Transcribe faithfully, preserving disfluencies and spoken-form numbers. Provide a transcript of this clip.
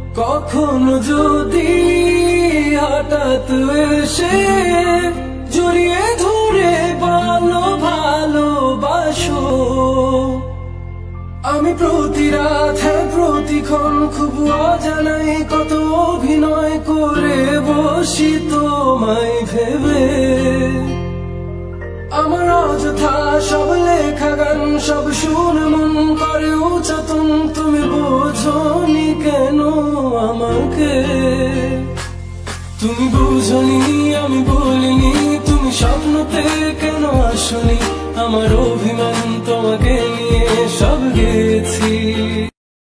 কখনো যদি হঠাৎ এসে জড়িয়ে ধরে বলো ভালোবাসো, আমি প্রতি রাত হ্যাঁ প্রতিক্ষণ খুব অজানাই কত অভিনয় করে বসি তোমায় ভেবে। আমার অযথা সব লেখা গান সব শুনে মন করে উচাতন, তুমি বোঝনি কেন আমাকে? তুমি বুঝনি আমি বলিনি, তুমি স্বপ্নতে কেন আসনি? আমার অভিমান তোমাকে নিয়ে সব গেছি।